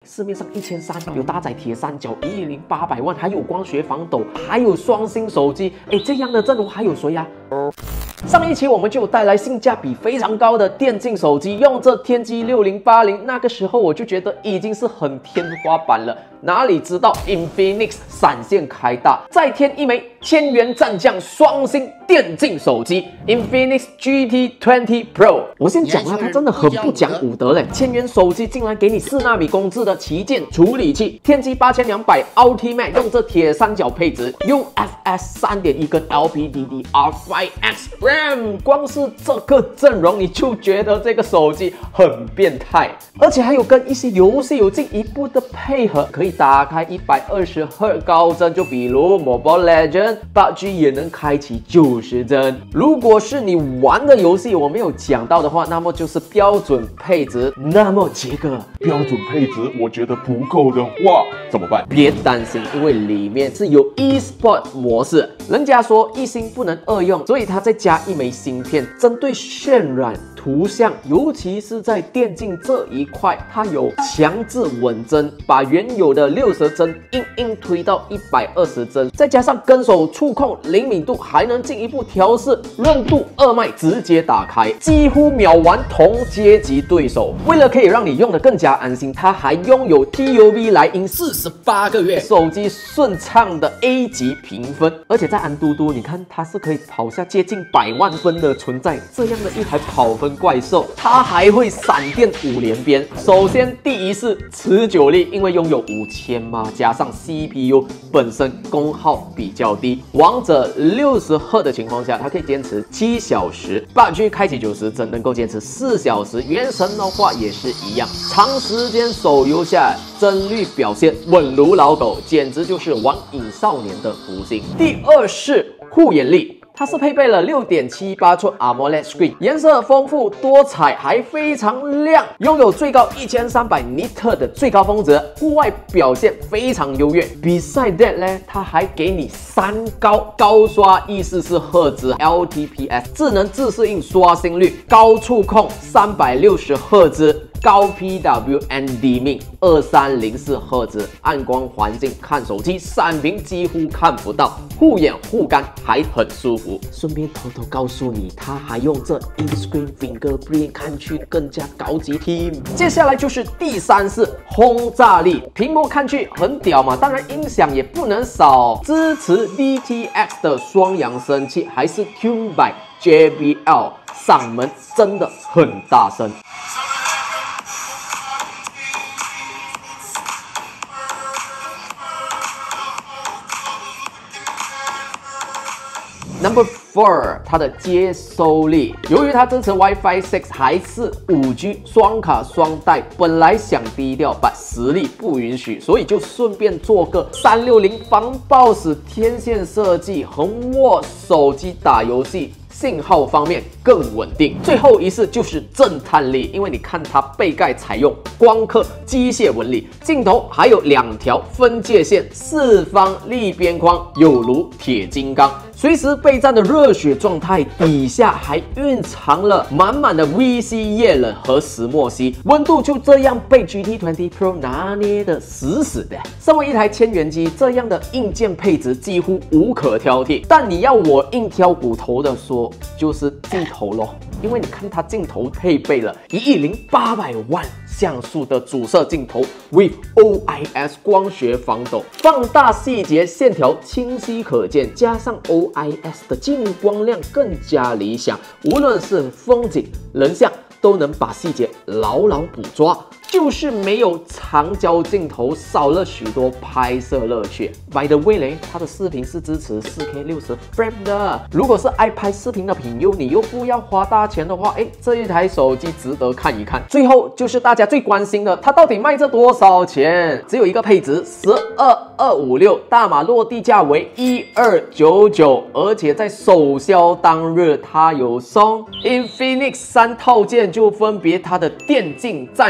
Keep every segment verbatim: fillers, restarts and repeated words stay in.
市面上一千三有搭载铁三角，一亿零八百万，还有光学防抖，还有双星手机。哎，这样的阵容还有谁呀、啊？上一期我们就带来性价比非常高的电竞手机，用这天玑六零八零，那个时候我就觉得已经是很天花板了。哪里知道 Infinix 闪现开大，再添一枚千元战将双星电竞手机 Infinix G T 二十 Pro。我先讲了，它真的很不讲武德嘞！千元手机竟然给你四纳米工质的旗舰处理器，天玑八千两百 Ultimate 用这铁三角配置 ，U F S 三点一 跟 L P D D R 五 X RAM， 光是这个阵容你就觉得这个手机很变态，而且还有跟一些游戏有进一步的配合，可以打开一百二十赫高帧，就比如 Mobile Legends， 八 G 也能开启九十帧。如果是你玩的游戏我没有讲到的话，那么就是标准配置。那么杰哥， 标准配置我觉得不够的话怎么办？ 别担心，因为里面是有 eSport 模式。人家说一心不能二用，所以它再加一枚芯片，针对渲染图像，尤其是在电竞这一块，它有强制稳帧，把原有的六十帧硬硬推到一百二十帧，再加上跟手触控灵敏度，还能进一步调试润度，二脉直接打开，几乎秒完同阶级对手。为了可以让你用得更加安心，它还拥有 T U V 莱茵四十八个月手机顺畅的 A 级评分，而且在安嘟嘟，你看它是可以跑下接近百万分的存在，这样的一台跑分怪兽，它还会闪电五连鞭。首先，第一是持久力，因为拥有五千嘛，加上 C P U 本身功耗比较低，王者六十赫的情况下，它可以坚持七小时，八 G 开启九十帧能够坚持四小时，原神的话也是一样，长时间手游下来，帧率表现稳如老狗，简直就是网瘾少年的福星。第二是护眼力。它是配备了 六点七八寸 AMOLED Screen， 颜色丰富多彩，还非常亮，拥有最高一千三百尼特的最高峰值，户外表现非常优越。Beside that 呢，它还给你三高：高刷一百四十四赫兹 L T P S， 智能自适应刷新率，高触控三百六十赫兹。高 P W N D 命二三零四赫兹，暗光环境看手机闪屏几乎看不到，护眼护肝还很舒服。顺便偷偷告诉你，它还用这 in-screen fingerprint， 看去更加高级 team。接下来就是第三是轰炸力，屏幕看去很屌嘛，当然音响也不能少，支持 D T X 的双扬声器，还是 tuned by J B L， 嗓门真的很大声。Number four， 它的接收力，由于它支持 WiFi 六还是 五 G 双卡双待，本来想低调，但实力不允许，所以就顺便做个三六零防爆死天线设计，横握手机打游戏。信号方面更稳定。最后一式就是震撼力，因为你看它背盖采用光刻机械纹理，镜头还有两条分界线，四方立边框，有如铁金刚。随时备战的热血状态底下还蕴藏了满满的 V C 液冷和石墨烯，温度就这样被 G T 二十 Pro 拿捏的死死的。身为一台千元机，这样的硬件配置几乎无可挑剔，但你要我硬挑骨头的说，就是镜头咯。因为你看它镜头配备了一亿零八百万像素的主摄镜头 ，with O I S 光学防抖，放大细节线条清晰可见，加上 O I S 的近光量更加理想，无论是风景、人像都能把细节牢牢捕抓。就是没有长焦镜头，少了许多拍摄乐趣。By the way 嘞，它的视频是支持 四 K 六十 frame 的。如果是爱拍视频的品优，你又不要花大钱的话，哎，这一台手机值得看一看。最后就是大家最关心的，它到底卖这多少钱？只有一个配置，十二二五六，大码落地价为一二九九，而且在首销当日，它有送 Infinix 三套件，就分别它的电竞战壳。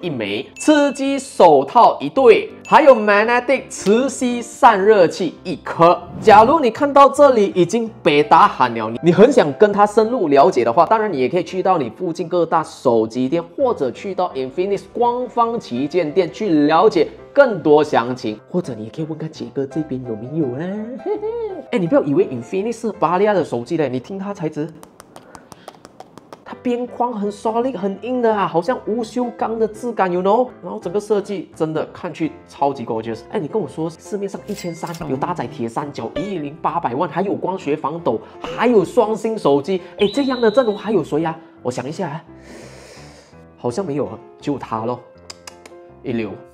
一枚，吃鸡手套一对，还有 Magnetic 磁吸散热器一颗。假如你看到这里已经北打喊了，你很想跟他深入了解的话，当然你也可以去到你附近各大手机店，或者去到 Infinix 官方旗舰店去了解更多详情，或者你也可以问看杰哥这边有没有啊。哎，你不要以为 Infinix 是巴利亚的手机嘞，你听它材质。它边框很 solid 很硬的啊，好像无锈钢的质感 ，you know。然后整个设计真的看去超级 gorgeous。哎，你跟我说市面上一千三有搭载铁三角，一亿零八百万，还有光学防抖，还有双星手机。哎，这样的阵容还有谁啊？我想一下啊，好像没有啊，就它咯，一流。